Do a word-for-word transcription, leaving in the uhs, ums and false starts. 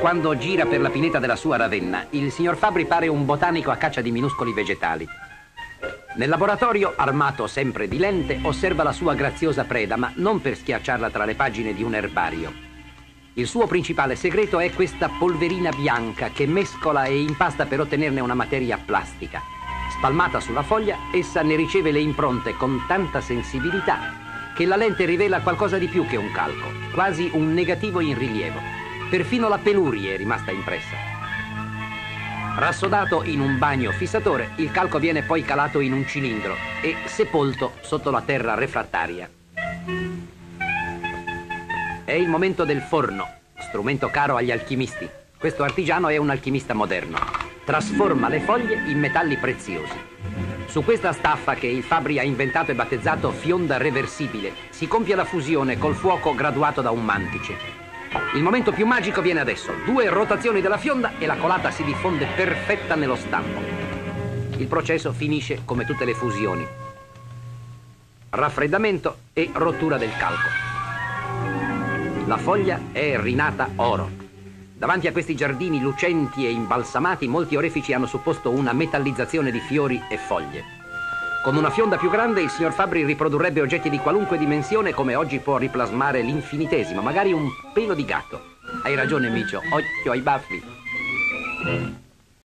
Quando gira per la pineta della sua Ravenna, il signor Fabbri pare un botanico a caccia di minuscoli vegetali. Nel laboratorio, armato sempre di lente, osserva la sua graziosa preda, ma non per schiacciarla tra le pagine di un erbario. Il suo principale segreto è questa polverina bianca che mescola e impasta per ottenerne una materia plastica. Spalmata sulla foglia, essa ne riceve le impronte con tanta sensibilità che la lente rivela qualcosa di più che un calco, quasi un negativo in rilievo. Perfino la peluria è rimasta impressa. Rassodato in un bagno fissatore, il calco viene poi calato in un cilindro e sepolto sotto la terra refrattaria. È il momento del forno, strumento caro agli alchimisti. Questo artigiano è un alchimista moderno. Trasforma le foglie in metalli preziosi. Su questa staffa che il Fabbri ha inventato e battezzato fionda reversibile, si compie la fusione col fuoco graduato da un mantice. Il momento più magico viene adesso. Due rotazioni della fionda e la colata si diffonde perfetta nello stampo. Il processo finisce come tutte le fusioni. Raffreddamento e rottura del calco. La foglia è rinata oro. Davanti a questi giardini lucenti e imbalsamati, molti orefici hanno supposto una metallizzazione di fiori e foglie. Con una fionda più grande il signor Fabbri riprodurrebbe oggetti di qualunque dimensione, come oggi può riplasmare l'infinitesimo, magari un pelo di gatto. Hai ragione, Micio, occhio ai baffi.